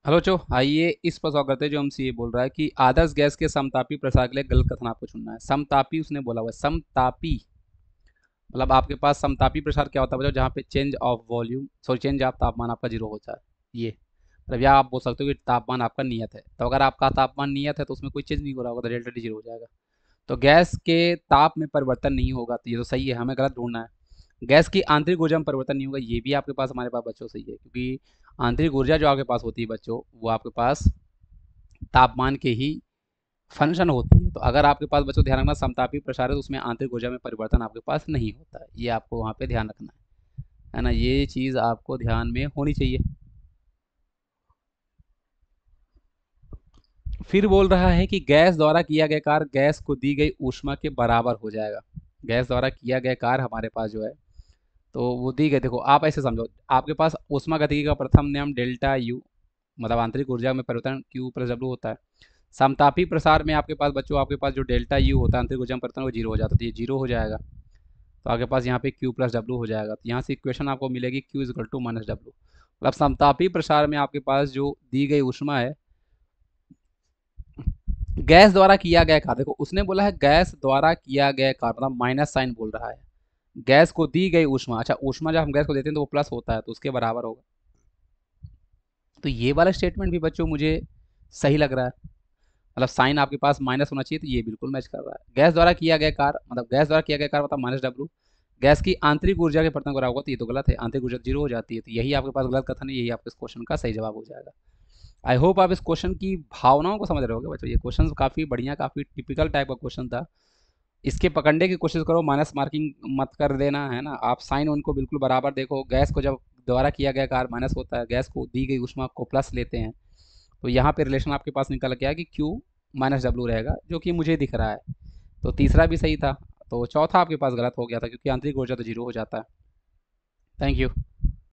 Hello चो आइए इस पर सवाल करते हैं जो हमसे ये बोल रहा है कि आदर्श गैस के समतापी प्रसार के लिए गलत कथन आपको चुनना है। समतापी उसने बोला हुआ है, समतापी मतलब आपके पास समतापी प्रसार क्या होता है बच्चों, जहाँ पे change of volume sorry change of तापमान आपका जीरो होता है। ये मतलब या आप बोल सकते हो कि तापमान आपका नियत है, तो अगर आपका तापमान नियत है तो उसमें कोई चेंज नहीं हो रहा होगा, तो डेल्टा टी जीरो हो जाएगा। तो गैस के ताप में परिवर्तन नहीं होगा, तो ये तो सही है, हमें गलत ढूंढना है। गैस की आंतरिक ऊर्जा में परिवर्तन नहीं होगा, ये भी आपके पास हमारे पास बच्चों सही है, क्योंकि आंतरिक ऊर्जा जो आपके पास होती है बच्चों, वो आपके पास तापमान के ही फंक्शन होती है। तो अगर आपके पास बच्चों ध्यान रखना समतापी प्रसार है तो उसमें आंतरिक ऊर्जा में परिवर्तन आपके पास नहीं होता है, ये आपको वहाँ पे ध्यान रखना है ना, ये चीज़ आपको ध्यान में होनी चाहिए। फिर बोल रहा है कि गैस द्वारा किया गया कार्य गैस को दी गई ऊष्मा के बराबर हो जाएगा। गैस द्वारा किया गया कार्य हमारे पास जो है, तो वो दी गई, देखो आप ऐसे समझो, आपके पास ऊष्मा गतिकी का प्रथम नियम डेल्टा यू मतलब आंतरिक ऊर्जा में परिवर्तन क्यू प्लस डब्ल्यू होता है। समतापी प्रसार में आपके पास बच्चों आपके पास जो डेल्टा यू होता है आंतरिक ऊर्जा में परिवर्तन, वो जीरो हो जाता है, तो ये जीरो हो जाएगा। तो आपके पास यहाँ पे क्यू प्लस डब्ल्यू हो जाएगा, तो यहाँ से इक्वेशन आपको मिलेगी Q is equal to minus W. मतलब समतापी प्रसार में आपके पास जो दी गई ऊष्मा है गैस द्वारा किया गया कार्य, देखो उसने बोला है गैस द्वारा किया गया कार्य, मतलब माइनस साइन बोल रहा है। गैस को दी गई ऊष्मा, अच्छा ऊष्मा जब हम गैस को देते हैं तो वो प्लस होता है, तो उसके बराबर होगा। तो ये वाला स्टेटमेंट भी बच्चों मुझे सही लग रहा है, मतलब साइन आपके पास माइनस होना चाहिए, तो ये बिल्कुल मैच कर रहा है। गैस द्वारा किया गया कार्य मतलब गैस द्वारा किया गया कार्य मतलब माइनस डब्ल्यू। गैस की आंतरिक ऊर्जा के परिवर्तन करा होगा, तो ये तो गलत है, आंतरिक ऊर्जा जीरो हो जाती है, तो यही आपके पास गलत कथन है, यही आपके इस क्वेश्चन का सही जवाब हो जाएगा। आई होप आप इस क्वेश्चन की भावनाओं को समझ रहे होगे बच्चों, ये क्वेश्चन काफ़ी बढ़िया काफ़ी टिपिकल टाइप का क्वेश्चन था। इसके पकड़ने की कोशिश करो, माइनस मार्किंग मत कर देना, है ना। आप साइन उनको बिल्कुल बराबर देखो, गैस को जब द्वारा किया गया कार्य माइनस होता है, गैस को दी गई ऊष्मा को प्लस लेते हैं, तो यहाँ पे रिलेशन आपके पास निकल के आया कि क्यू माइनस डब्ल्यू रहेगा, जो कि मुझे दिख रहा है। तो तीसरा भी सही था, तो चौथा आपके पास गलत हो गया था, क्योंकि आंतरिक ऊर्जा तो जीरो हो जाता है। Thank you.